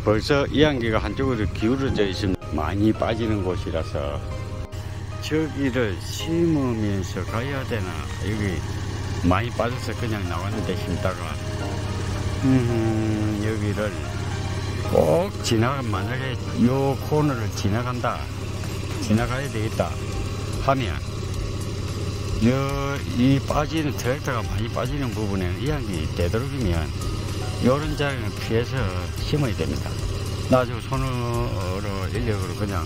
벌써 이안기가 한쪽으로 기울어져 있으면 많이 빠지는 곳이라서 저기를 심으면서 가야 되나. 여기 많이 빠져서 그냥 나왔는데 심다가 여기를 꼭 만약에 요 코너를 지나가야 되겠다 하면 이 빠지는 트랙터가 많이 빠지는 부분에 이안기 되도록이면 요런 자리는 피해서 심어야 됩니다. 나중에 손으로 인력으로 그냥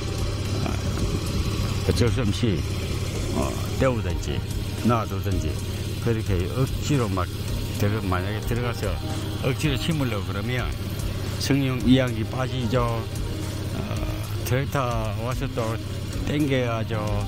어쩔 수 없이 떼우든지 놔두든지 그렇게 억지로 만약에 들어가서 억지로 심으려고 그러면 성형 이안기 빠지죠. 트랙터 와서 또 땡겨야죠.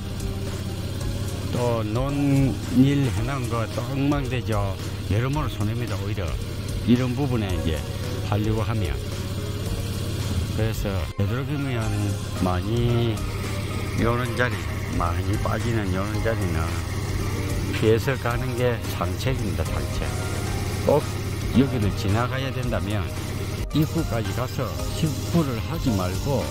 또 논일 해놓은 거 또 엉망되죠. 여러모로 손해입니다. 오히려 이런 부분에 이제 하려고 하면. 그래서 되도록이면 많이 요런 자리, 많이 빠지는 요런 자리는 피해서 가는 게 상책입니다. 상책. 꼭 여기를 지나가야 된다면 입구까지 가서 식구를 하지 말고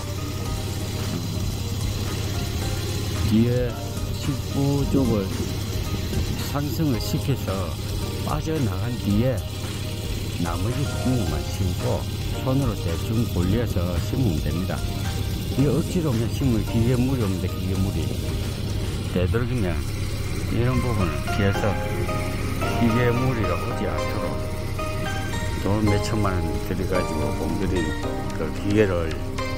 뒤에 식구 쪽을 상승을 시켜서 빠져나간 뒤에 나머지 부분만 심고 손으로 대충 골려서 심으면 됩니다. 이 억지로 그냥 심으면 기계물이 없는데 기계물이 되도록이면 이런 부분을 피해서 기계무리가 오지 않도록 돈 몇천만 원 들여가지고 공들인 그 기계를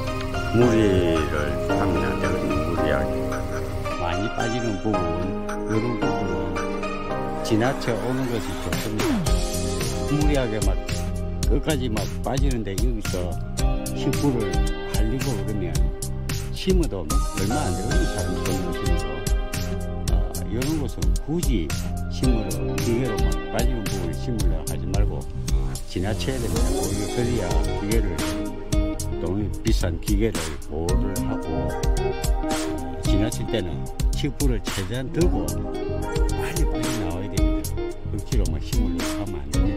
무리를 하면 안 되거든요. 무리하게 많이 빠지는 부분, 이런 부분은 지나쳐 오는 것이 좋습니다. 무리하게 끝까지 빠지는데 여기서 식구를 할리고 그러면 심어도 얼마 안 되거든요. 사람 손으로 심어도. 이런 것은 굳이 심으러 기계로 빠지는 부분을 심으려 하지 말고 지나쳐야 됩니다. 오히려 그래야 기계를 비싼 기계를 보호를 하고 지나칠 때는 식구를 최대한 들고 빨리 나와야 됩니다. 억지로 심으려고 하면 안 됩니다.